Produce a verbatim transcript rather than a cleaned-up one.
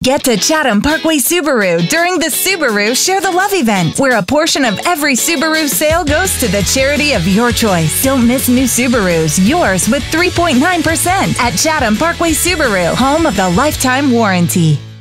Get to Chatham Parkway Subaru during the Subaru Share the Love event, where a portion of every Subaru sale goes to the charity of your choice. Don't miss new Subarus, yours with three point nine percent at Chatham Parkway Subaru, home of the lifetime warranty.